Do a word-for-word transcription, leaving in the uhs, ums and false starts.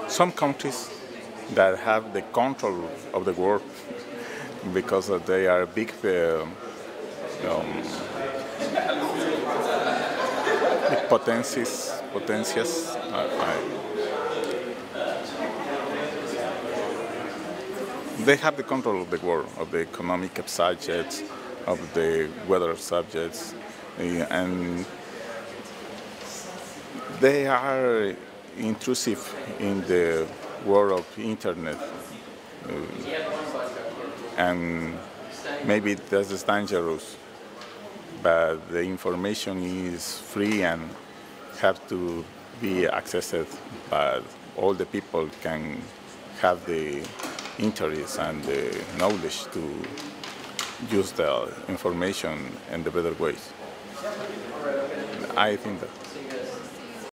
some countries that have the control of the world because they are big, uh, um, big potencies, potencias. Uh, I, they have the control of the world, of the economic subjects, of the weather subjects, uh, and they are intrusive in the world of internet. Uh, and maybe that is dangerous, but the information is free and have to be accessed, but all the people can have the interest and the knowledge to use the information in the better ways. I think that.